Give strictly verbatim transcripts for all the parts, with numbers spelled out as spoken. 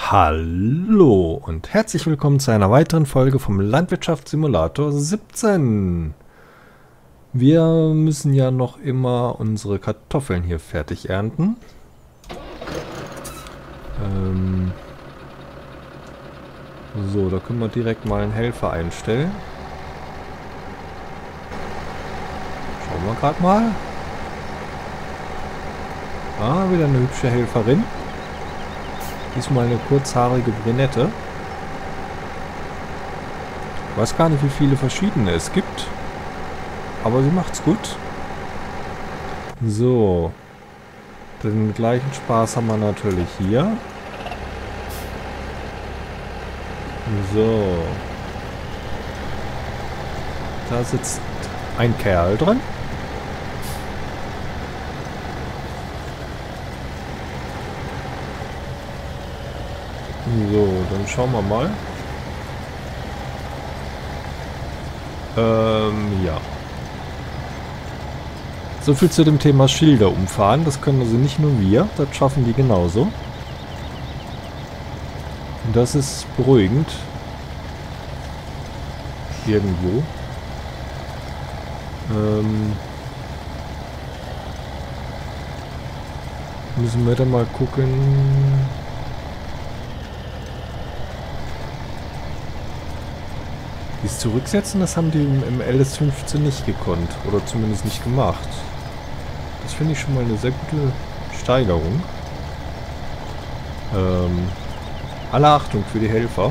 Hallo und herzlich willkommen zu einer weiteren Folge vom Landwirtschaftssimulator siebzehn. Wir müssen ja noch immer unsere Kartoffeln hier fertig ernten. Ähm so, da können wir direkt mal einen Helfer einstellen. Schauen wir gerade mal. Ah, wieder eine hübsche Helferin. Diesmal eine kurzhaarige Brünette. Ich weiß gar nicht, wie viele verschiedene es gibt. Aber sie macht's gut. So. Den gleichen Spaß haben wir natürlich hier. So. Da sitzt ein Kerl drin. So, dann schauen wir mal. Ähm, ja. So viel zu dem Thema Schilder umfahren. Das können also nicht nur wir, das schaffen die genauso. Und das ist beruhigend. Irgendwo. Ähm, müssen wir dann mal gucken. Dies zurücksetzen, das haben die im, im L S fünfzehn nicht gekonnt. Oder zumindest nicht gemacht. Das finde ich schon mal eine sehr gute Steigerung. Ähm, alle Achtung für die Helfer.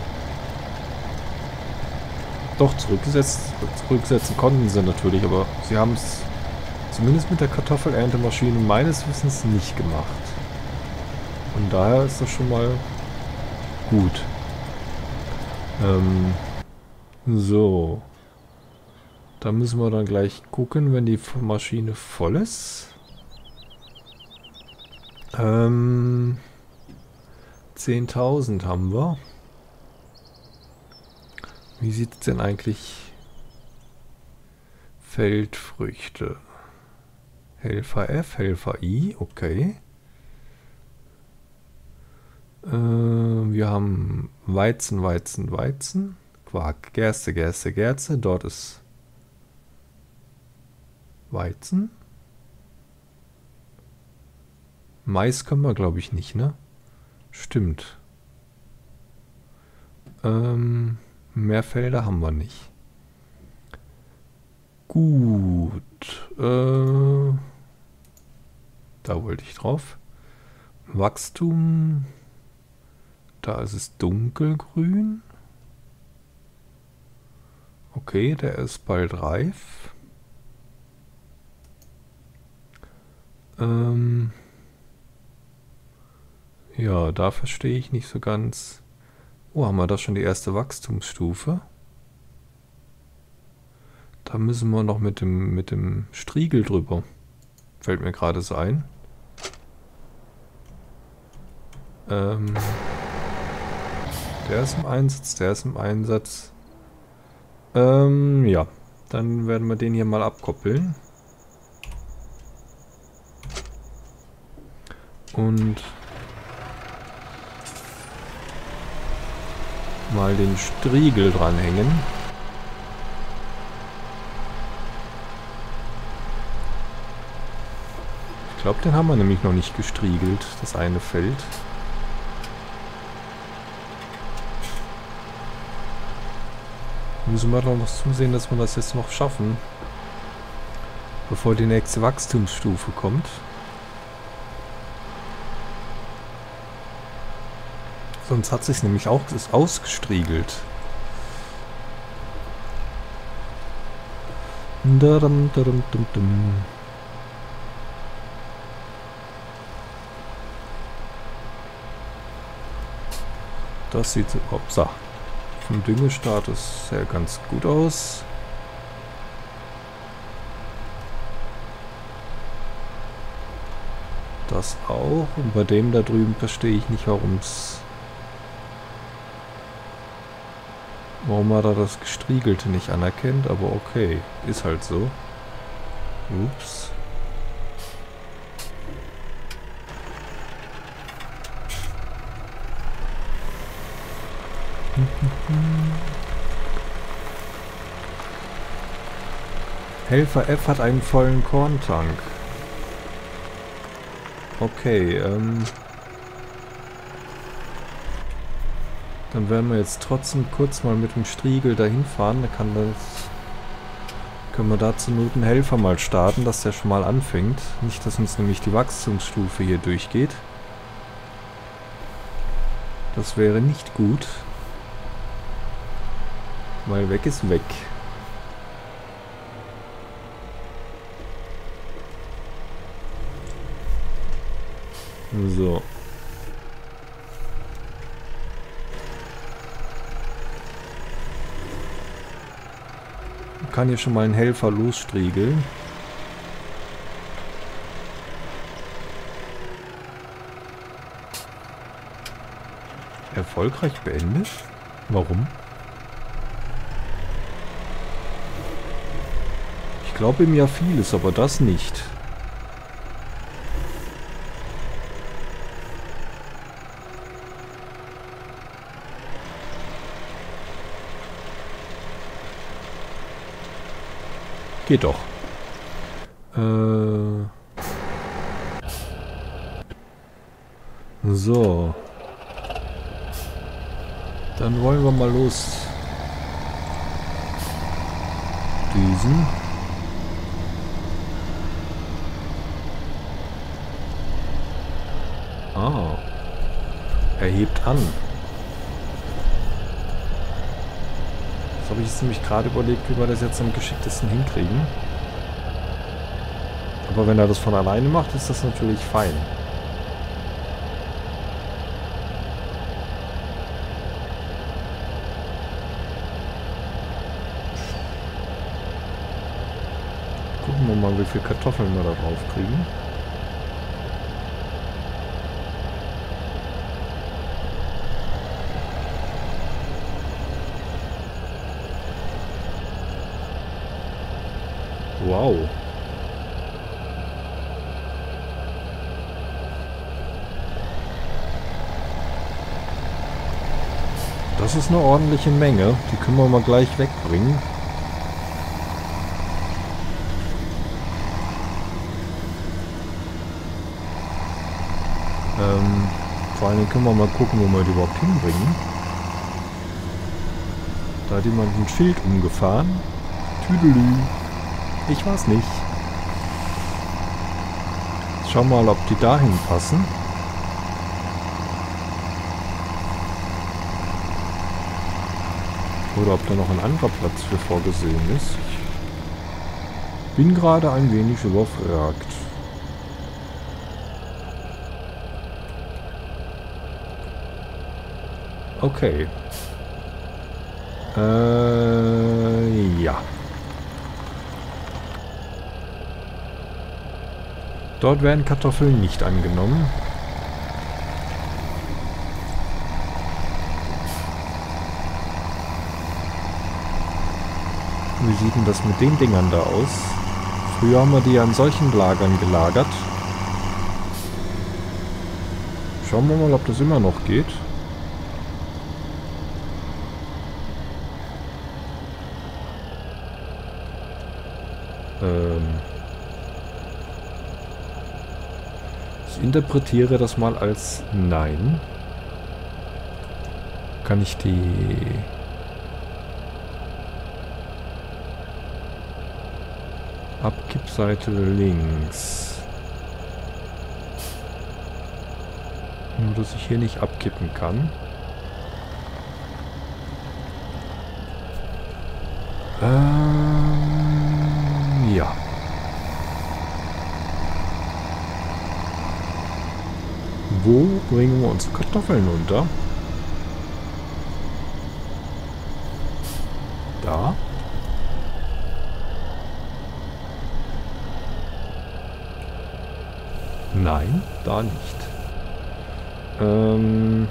Doch, zurückgesetzt, zurücksetzen konnten sie natürlich, aber sie haben es zumindest mit der Kartoffelerntemaschine meines Wissens nicht gemacht. Von daher ist das schon mal gut. Ähm... So. Da müssen wir dann gleich gucken, wenn die Maschine voll ist. Ähm, zehntausend haben wir. Wie sieht es denn eigentlich? Feldfrüchte. Helfer F, Helfer I, okay. Äh, wir haben Weizen, Weizen, Weizen. Quark, Gerste, Gerste, Gerste. Dort ist Weizen. Mais können wir, glaube ich, nicht, ne? Stimmt. Ähm, mehr Felder haben wir nicht. Gut. Äh, da wollte ich drauf. Wachstum. Da ist es dunkelgrün. Okay, der ist bald reif. Ähm ja, da verstehe ich nicht so ganz. Oh, haben wir da schon die erste Wachstumsstufe? Da müssen wir noch mit dem, mit dem Striegel drüber. Fällt mir gerade so ein. Ähm der ist im Einsatz, der ist im Einsatz. Ähm, ja. Dann werden wir den hier mal abkoppeln. Und mal den Striegel dranhängen. Ich glaube, den haben wir nämlich noch nicht gestriegelt, das eine Feld. Müssen wir doch noch zusehen, dass wir das jetzt noch schaffen, bevor die nächste Wachstumsstufe kommt. Sonst hat sich nämlich auch das ausgestriegelt. Dadum, dadum, dum, dum. Das sieht so aus. Vom Düngestatus her ganz gut aus. Das auch. Und bei dem da drüben verstehe ich nicht, warum es... Warum er da das Gestriegelte nicht anerkennt, aber okay. Ist halt so. Ups. Helfer F hat einen vollen Korntank. Okay, ähm... dann werden wir jetzt trotzdem kurz mal mit dem Striegel dahin fahren. Da kann das... können wir da zur Not einen Helfer mal starten, dass der schon mal anfängt. Nicht, dass uns nämlich die Wachstumsstufe hier durchgeht. Das wäre nicht gut. Weil weg ist weg. So. Man kann hier schon mal einen Helfer losstriegeln. Erfolgreich beendet? Warum? Ich glaube ihm ja vieles, aber das nicht. Geht doch. Äh. So. Dann wollen wir mal los. Düsen. Ah. Er hebt an. Das habe ich jetzt nämlich gerade überlegt, wie wir das jetzt am geschicktesten hinkriegen. Aber wenn er das von alleine macht, ist das natürlich fein. Gucken wir mal, wie viele Kartoffeln wir da drauf kriegen. Wow. Das ist eine ordentliche Menge. Die können wir mal gleich wegbringen. Ähm, vor allem können wir mal gucken, wo wir die überhaupt hinbringen. Da hat jemand ein Schild umgefahren. Tüdelü. Ich weiß nicht. Schau mal, ob die dahin passen. Oder ob da noch ein anderer Platz für vorgesehen ist. Ich bin gerade ein wenig überfragt. Okay. Äh, ja. Dort werden Kartoffeln nicht angenommen. Wie sieht denn das mit den Dingern da aus? Früher haben wir die an solchen Lagern gelagert. Schauen wir mal, ob das immer noch geht. Ähm... Ich interpretiere das mal als Nein. Kann ich die... Abkippseite links. Nur, dass ich hier nicht abkippen kann. Ähm... Ja. Wo bringen wir unsere Kartoffeln unter? Da. Nein, da nicht. Ähm...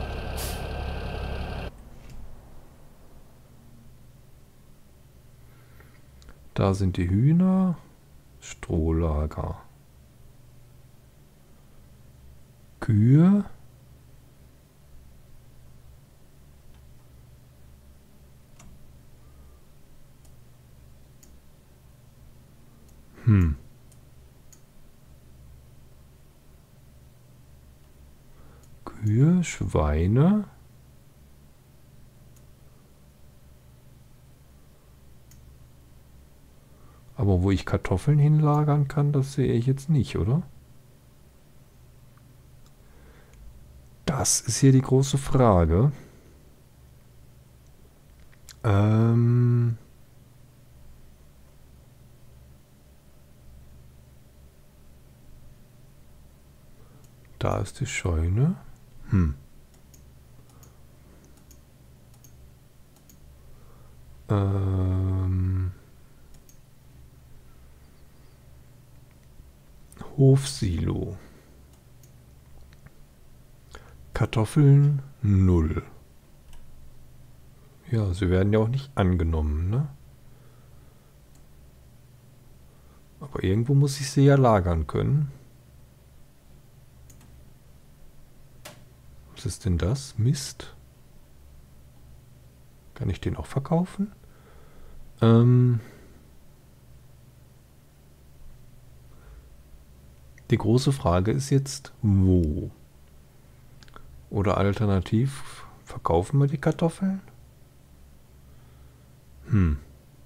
Da sind die Hühner. Strohlager. Kühe. Hm. Kühe, Schweine. Aber wo ich Kartoffeln hinlagern kann, das sehe ich jetzt nicht, oder? Das ist hier die große Frage. Ähm... Da ist die Scheune. Hm. Ähm... Hofsilo. Kartoffeln null. Ja, sie werden ja auch nicht angenommen, ne? Aber irgendwo muss ich sie ja lagern können. Was ist denn das? Mist. Kann ich den auch verkaufen? Ähm... Die große Frage ist jetzt, wo? Oder alternativ, verkaufen wir die Kartoffeln? Hm.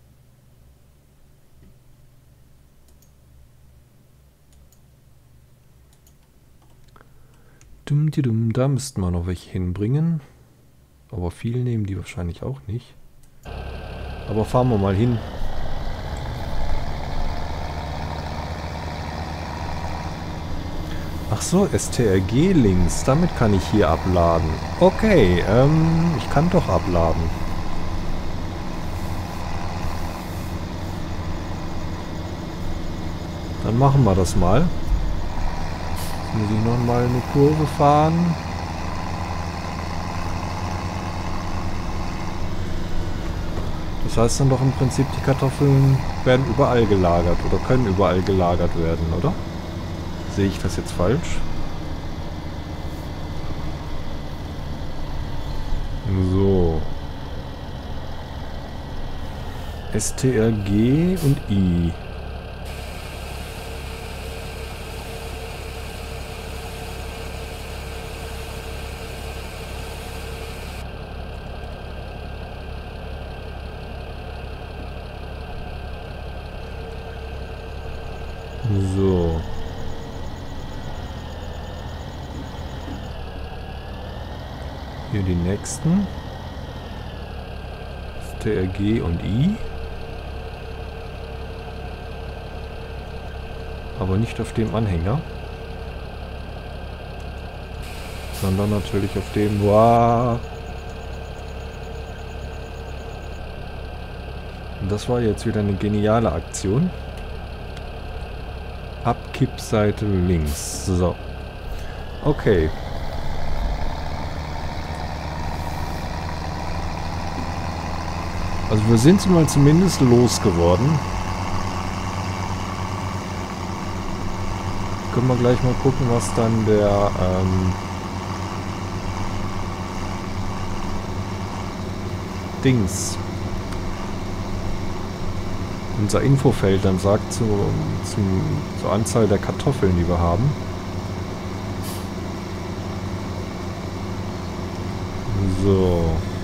Dumm, die dumm, da müssten wir noch welche hinbringen. Aber viel nehmen die wahrscheinlich auch nicht. Aber fahren wir mal hin. Ach so, S T R G-Links, damit kann ich hier abladen. Okay, ähm, ich kann doch abladen. Dann machen wir das mal. Jetzt muss ich noch mal eine Kurve fahren. Das heißt dann doch im Prinzip, die Kartoffeln werden überall gelagert oder können überall gelagert werden, oder? Sehe ich das jetzt falsch? So. S T R G und I. So. Hier die nächsten. S T R G und I. Aber nicht auf dem Anhänger. Sondern natürlich auf dem... Wow. Und das war jetzt wieder eine geniale Aktion. Abkippseite links. So. Okay. Also wir sind sie mal zumindest losgeworden. Können wir gleich mal gucken, was dann der ähm, Dings, unser Infofeld dann sagt zu, zu, zur Anzahl der Kartoffeln, die wir haben. So.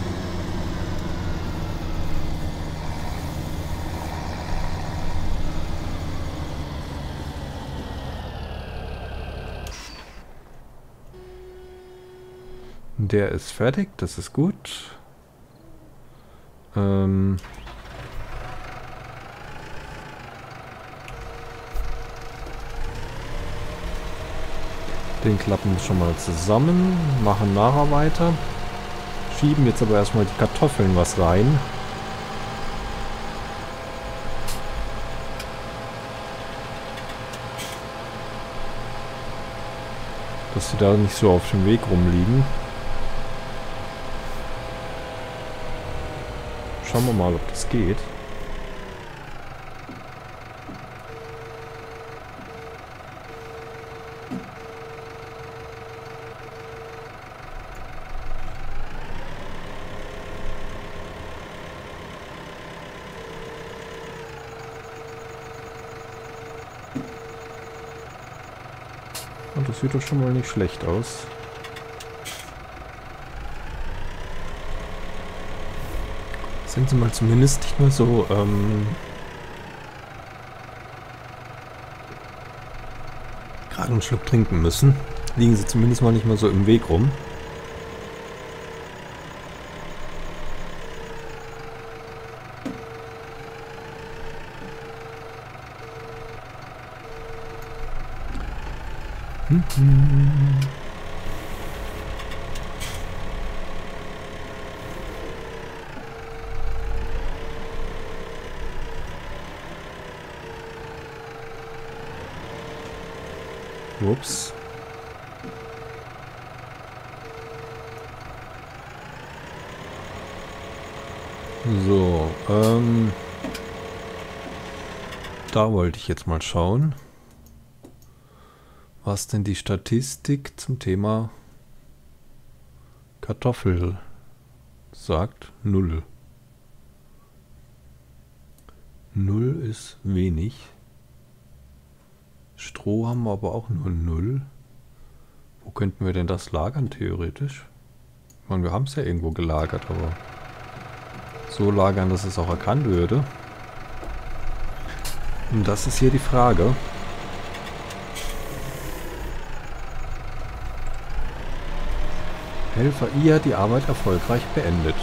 Der ist fertig, das ist gut. Ähm... Den klappen wir schon mal zusammen, machen nachher weiter. Schieben jetzt aber erstmal die Kartoffeln was rein. Dass sie da nicht so auf dem Weg rumliegen. Schauen wir mal, ob das geht. Das sieht doch schon mal nicht schlecht aus. Sind sie mal zumindest nicht mehr so, ähm... gerade einen Schluck trinken müssen. Liegen sie zumindest mal nicht mehr so im Weg rum. Hm, hm. Ups. So, ähm... da wollte ich jetzt mal schauen, was denn die Statistik zum Thema Kartoffel sagt. Null. Null ist wenig. Stroh haben wir aber auch nur null. Wo könnten wir denn das lagern, theoretisch? Ich meine, wir haben es ja irgendwo gelagert, aber so lagern, dass es auch erkannt würde. Und das ist hier die Frage. Helfer I hat die Arbeit erfolgreich beendet.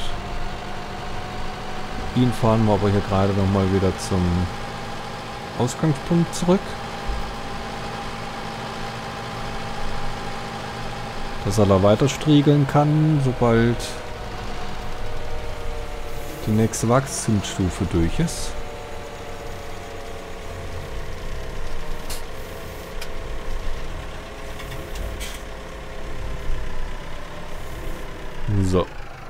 Ihn fahren wir aber hier gerade nochmal wieder zum Ausgangspunkt zurück. Dass er da weiter striegeln kann, sobald die nächste Wachstumsstufe durch ist. So.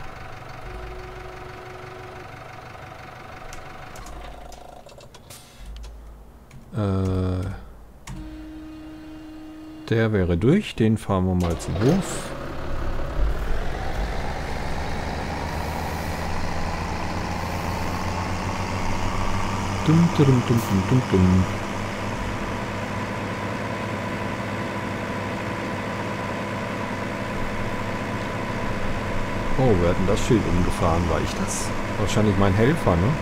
Äh, der wäre durch. Den fahren wir mal zum Hof. Dum, dum, dum, dum, dum, dum. Oh, wer hat denn das Schild umgefahren? War ich das? Wahrscheinlich mein Helfer, ne?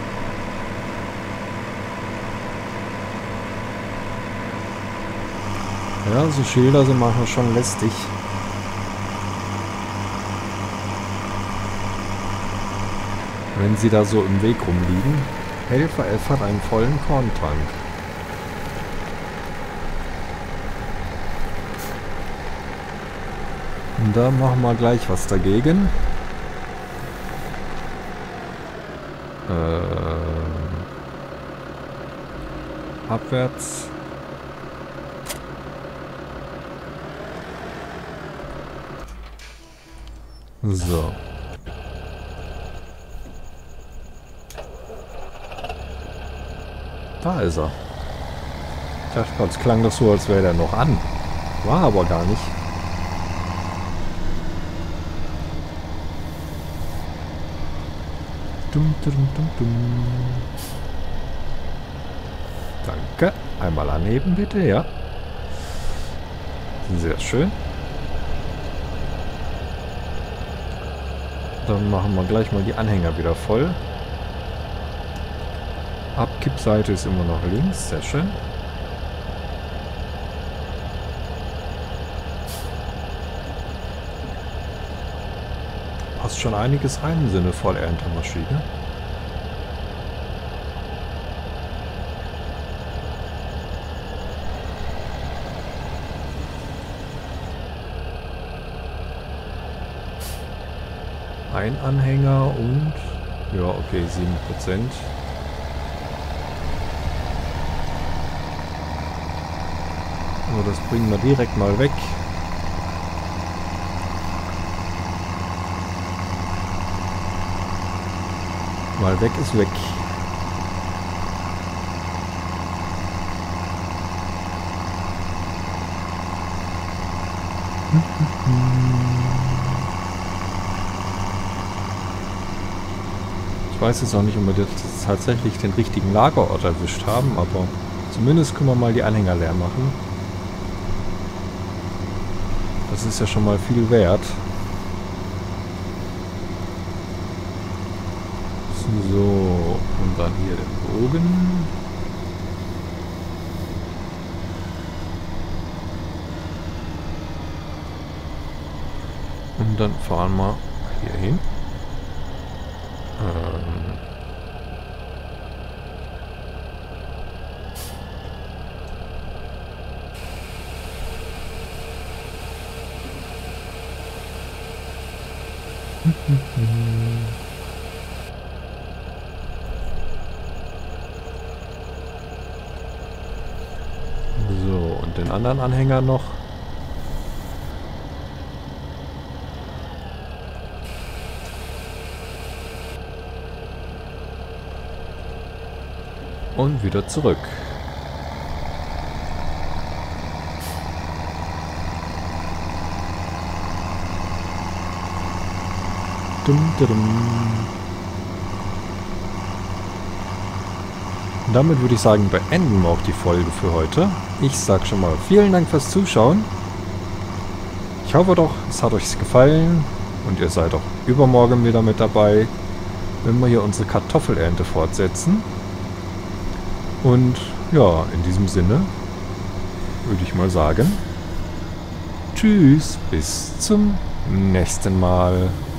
Ja, so Schilder sind manchmal schon lästig. Wenn sie da so im Weg rumliegen. Helfer F hat einen vollen Korntank. Und da machen wir gleich was dagegen. Äh, abwärts. So. Da ist er. Ich dachte gerade, es klang doch so, als wäre der noch an. War aber gar nicht. Dum, dum, dum, dum. Danke. Einmal anheben, bitte, ja. Sehr schön. Dann machen wir gleich mal die Anhänger wieder voll. Abkippseite ist immer noch links. Sehr schön. Passt schon einiges rein im Sinne Vollerntermaschine. Ein Anhänger und... ja, okay, sieben Prozent. So, das bringen wir direkt mal weg. Mal weg ist weg. Ich weiß jetzt auch nicht, ob wir jetzt tatsächlich den richtigen Lagerort erwischt haben, aber zumindest können wir mal die Anhänger leer machen. Das ist ja schon mal viel wert. So, und dann hier den Bogen. Und dann fahren wir hier hin. Ähm So, und den anderen Anhänger noch. Und wieder zurück. Dum, dum. Damit würde ich sagen, beenden wir auch die Folge für heute. Ich sage schon mal vielen Dank fürs Zuschauen. Ich hoffe doch, es hat euch gefallen und ihr seid auch übermorgen wieder mit dabei, wenn wir hier unsere Kartoffelernte fortsetzen. Und ja, in diesem Sinne würde ich mal sagen, tschüss, bis zum nächsten Mal.